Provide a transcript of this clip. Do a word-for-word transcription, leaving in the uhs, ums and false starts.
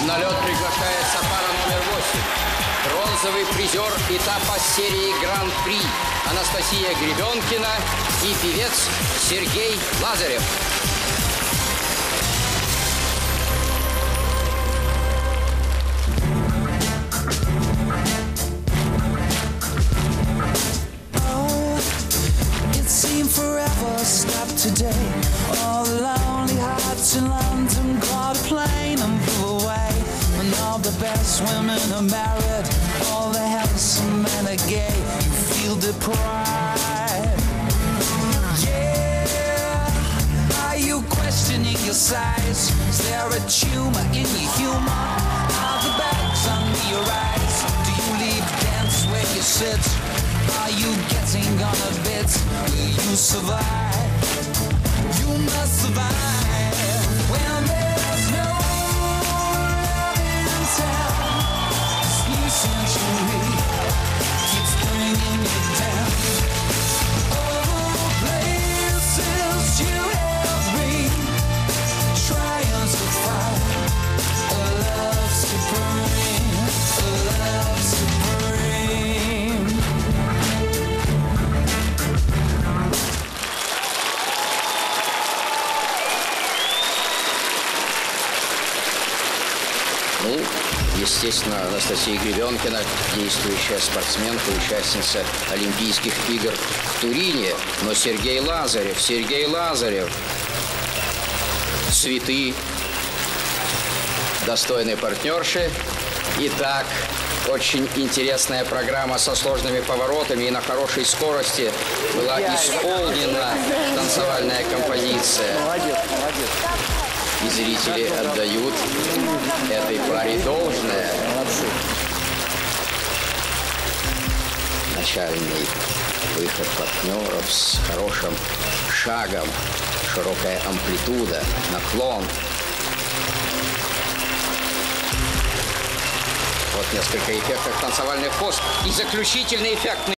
На лед приглашается пара номер восемь. Бронзовый призер этапа серии Гран-при Анастасия Гребенкина и певец Сергей Лазарев. Forever stop today. All the lonely hearts in London caught a plane and flew away. When all the best women are married, all the handsome men are gay. You feel deprived. Yeah. Are you questioning your size? Is there a tumor in your humor? Are the bags under your eyes? Do you leave dance where you sit? Are you getting on a bit? Will you survive? You must survive when there's no love in town. This new century keeps bringing you down. All the places you have been, trying to find a love supreme, a love supreme. Ну, естественно, Анастасия Гребенкина, действующая спортсменка, участница Олимпийских игр в Турине. Но Сергей Лазарев, Сергей Лазарев, цветы достойной партнерши. Итак, очень интересная программа со сложными поворотами и на хорошей скорости была исполнена танцевальная композиция. Молодец, молодец. И зрители отдают этой паре должное. Молодцы. Начальный выход партнеров с хорошим шагом, широкая амплитуда, наклон. Вот несколько эффектов танцевальных поз и заключительный эффект.